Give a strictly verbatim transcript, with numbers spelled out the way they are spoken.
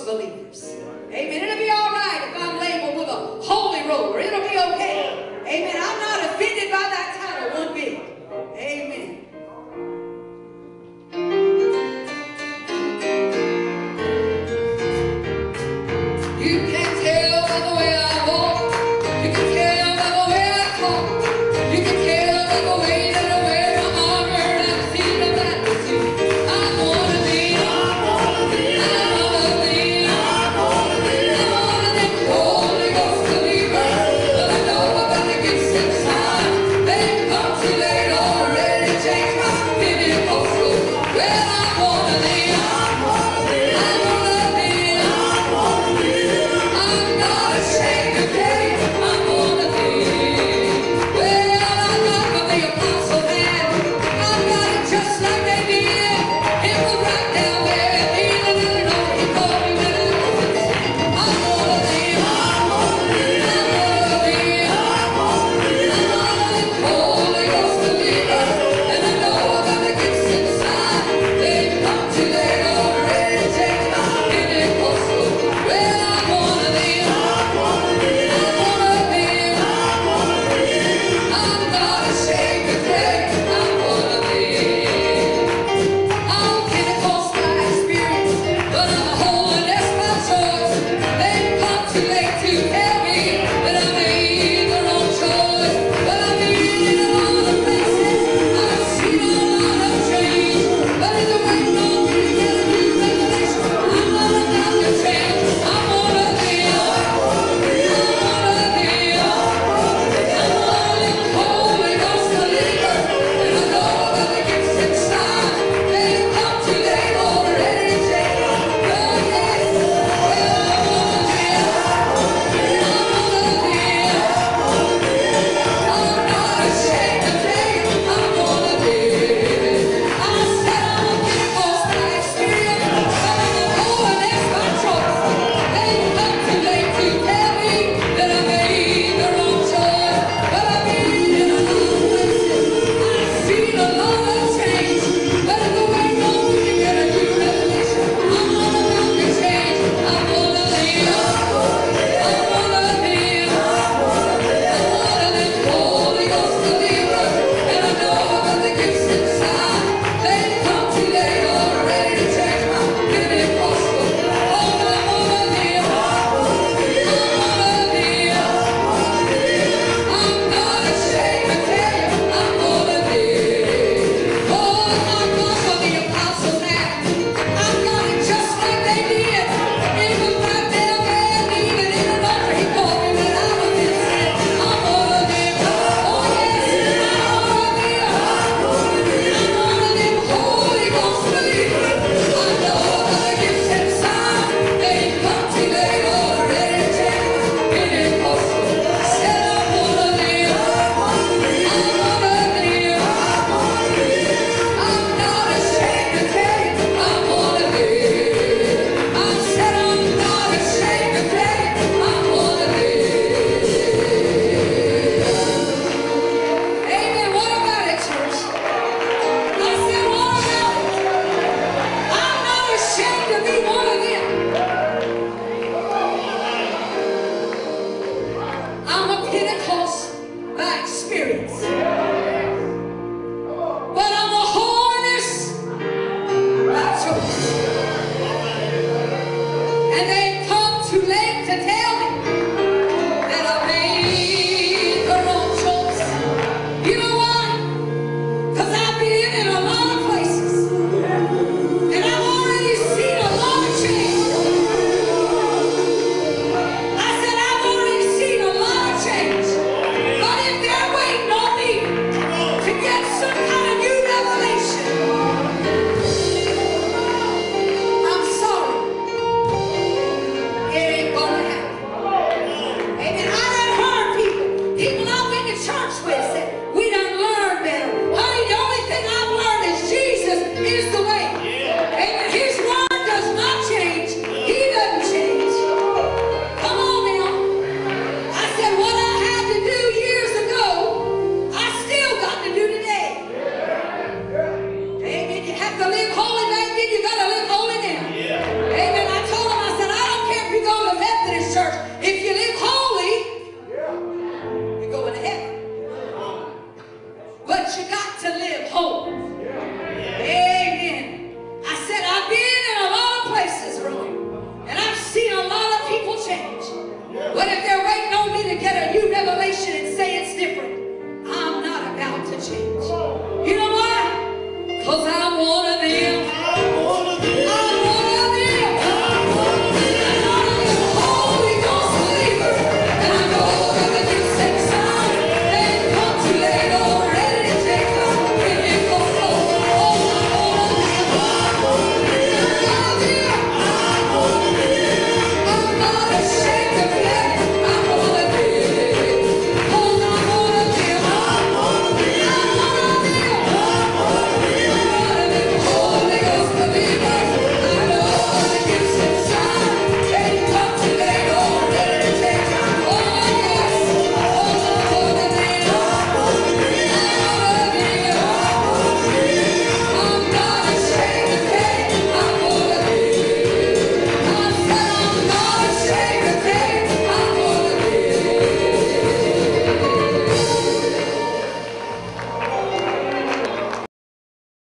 believers. Amen. It'll be all right if I'm labeled with a holy roller. It'll be okay. Amen. I'm not offended by that title one bit. Amen. You can tell by the way I walk. You can tell by the way I talk. You can tell by the way that I wear my armor and I feel the majesty. I wanna be, I wanna be, I wanna be, I wanna be, I wanna be Holy Ghost believer. But I know about the gifts inside. They've come too late already to change my opinion. Well, I wanna be, I wanna be, I wanna be, I wanna be. I'm not ashamed to tell you I wanna be. Well, I got what the apostle had. I got it just like they did. It was right down there. Even though you know he called me when it was. I wanna be, I wanna be, I wanna be, I wanna be, I wanna be Holy Ghost believer. And I know about the gifts inside. They've come too late already to change my opinion. Well, I wanna be, I wanna be, I wanna be, I wanna be. I'm not ashamed to tell you I wanna be. I'm Pentecost by experience, but I'm a holiness by choice. They've come too late to tell me that I made the wrong choice. But I've been in a lot of places, I've seen a lot of change. But in the way long you get a new revelation, I'm not about to change. I wanna be, I wanna be, I wanna be, I wanna be, I wanna be Holy Ghost believer. And I know about the gifts inside. They've come too late already to change. Oh yes, well I wanna be, I wanna be, I wanna be, I wanna be. I'm not ashamed to tell you I wanna be. I said I'm a Pentecost by experience, but I'm a holiness by choice. They've come too late to tell me that I made the wrong choice. But I've been in a lot of places, I've seen a lot of change. But in the way long you get a new revelation, I'm not about to change. I wanna be, I wanna be, I wanna be, I wanna be, I wanna be Holy Ghost believer. And I know about the gifts inside. They've come too late already to change my opinion. Oh, I wanna be, I wanna be, I wanna be, I wanna be. I'm not ashamed to tell you I wanna be. Oh, I've got what the apostles had. I've got it just like they did. It was right down there, and even in the altar, he called me when I was in sin. I wanna be, oh yes, I wanna be, I wanna be, I wanna be Holy Ghost believer. I know about the gifts inside. They've come too late already to change my opinion. Said I wanna be, I wanna be, I wanna be, I wanna be. I'm not ashamed to tell you I wanna be. I said I'm not ashamed to tell you I wanna be. Amen. What about it, church? I said, what about it? I'm not ashamed to be one of them. I'm a Pentecost by experience, but I'm a holiness by choice. And they